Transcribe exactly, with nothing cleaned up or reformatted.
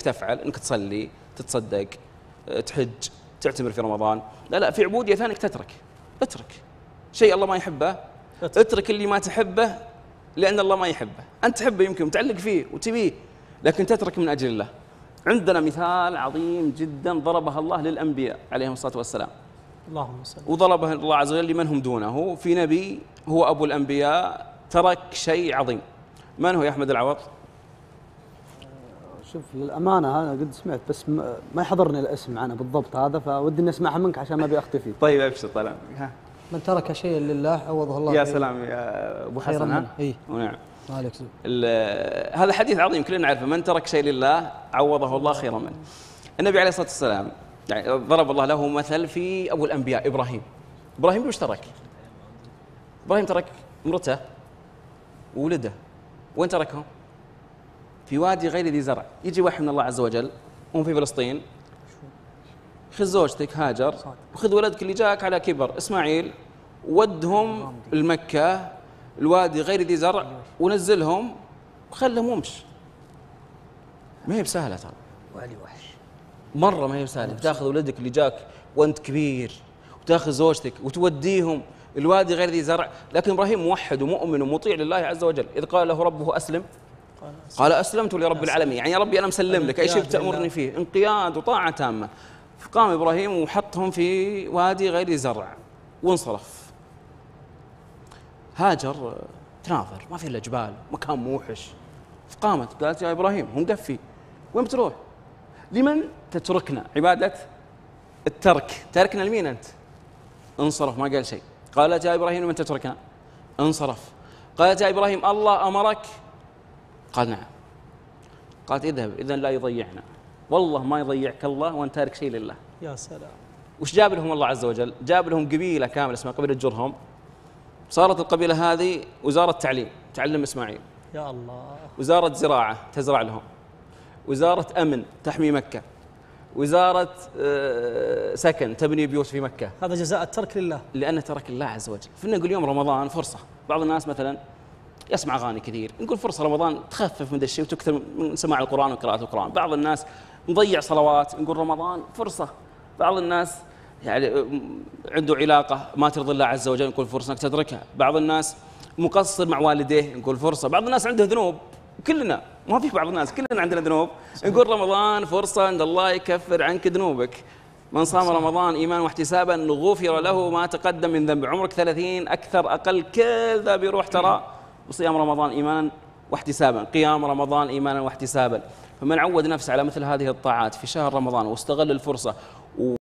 تفعل انك تصلي، تتصدق، تحج، تعتمر في رمضان. لا لا، في عبودية ثانية تترك. اترك شيء الله ما يحبه، اترك اللي ما تحبه لأن الله ما يحبه. أنت تحبه يمكن متعلق فيه وتبيه، لكن تترك من أجل الله. عندنا مثال عظيم جدا ضربه الله للأنبياء عليهم الصلاة والسلام، اللهم صل، وضربه الله عز وجل لمن هم دونه. في نبي هو أبو الأنبياء ترك شيء عظيم. من هو يا أحمد العوض؟ شوف للأمانة أنا قد سمعت بس ما يحضرني الاسم عنه بالضبط هذا، فودي إني أسمعها منك عشان ما أبي أختي فيه. طيب أبشر طال عمرك. من ترك شيئا لله عوضه الله يا سلام يا أبو حسن. ها؟ إيه؟ ونعم. عليك هذا حديث عظيم كلنا نعرفه، من ترك شيء لله عوضه الله خيرا منه. النبي عليه الصلاة والسلام يعني ضرب الله له مثل في أبو الأنبياء إبراهيم. إبراهيم وش ترك؟ إبراهيم ترك امرته وولده. وين تركهم؟ في وادي غير ذي زرع. يجي وحي من الله عز وجل وهم في فلسطين، خذ زوجتك هاجر وخذ ولدك اللي جاءك على كبر إسماعيل، ودهم المكة الوادي غير ذي زرع ونزلهم وخلهم ومش. ما هي بسهلة ترى، وعلي وحش مرة ما هي بسهلة. تاخذ ولدك اللي جاك وانت كبير وتاخذ زوجتك وتوديهم الوادي غير ذي زرع. لكن إبراهيم موحد ومؤمن ومطيع لله عز وجل، إذ قال له ربه أسلم قال أسلمت لرب العالمين. يعني يا ربي أنا مسلم لك، أي شيء تأمرني فيه، انقياد وطاعة تامة. فقام إبراهيم وحطهم في وادي غير ذي زرع وانصرف. هاجر تناظر، ما في إلا جبال، مكان موحش. فقامت قالت يا إبراهيم هم مقفي، وين بتروح؟ لمن تتركنا؟ عبادة الترك. تركنا لمين أنت؟ انصرف، ما قال شيء. قالت يا إبراهيم لمن تتركنا؟ انصرف. قالت يا إبراهيم الله أمرك؟ قال نعم. قالت اذهب إذن لا يضيعنا. والله ما يضيعك الله وأنت تارك شيء لله. يا سلام. وش جاب لهم الله عز وجل؟ جاب لهم قبيلة كاملة اسمها قبيلة جرهم. صارت القبيلة هذه وزارة تعليم تعلم إسماعيل، يا الله. وزارة زراعة تزرع لهم، وزارة أمن تحمي مكة، وزارة سكن تبني بيوت في مكة. هذا جزاء الترك لله، لأنه ترك الله عز وجل. فإن نقول يوم رمضان فرصة. بعض الناس مثلا يسمع أغاني كثير، نقول فرصة رمضان تخفف من ذا الشيء وتكثر من سماع القرآن وقراءة القرآن. بعض الناس مضيع صلوات، نقول رمضان فرصة. بعض الناس يعني عنده علاقة ما ترضي الله عز وجل، نقول فرصة انك تتركها. بعض الناس مقصر مع والديه، نقول فرصة. بعض الناس عنده ذنوب، كلنا ما في بعض الناس كلنا عندنا ذنوب، نقول رمضان فرصة ان الله يكفر عنك ذنوبك. من صام رمضان إيمانا واحتسابا غفر له ما تقدم من ذنبه. عمرك ثلاثين أكثر أقل كل ذا بيروح ترى بصيام رمضان إيمانا واحتسابا، قيام رمضان إيمانا واحتسابا. فمن عود نفسه على مثل هذه الطاعات في شهر رمضان واستغل الفرصة